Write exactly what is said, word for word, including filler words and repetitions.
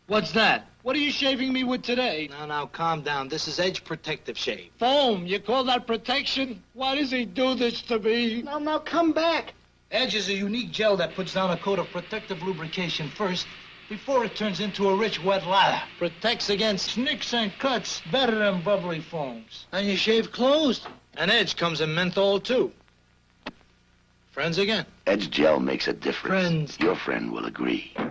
What's that? What are you shaving me with today? Now, now, calm down. This is Edge Protective Shave. Foam, you call that protection? Why does he do this to me? Now, now, come back. Edge is a unique gel that puts down a coat of protective lubrication first before it turns into a rich, wet lather. Protects against nicks and cuts better than bubbly foams. And you shave closed. And Edge comes in menthol, too. Friends again. Edge gel makes a difference. Friends. Your friend will agree.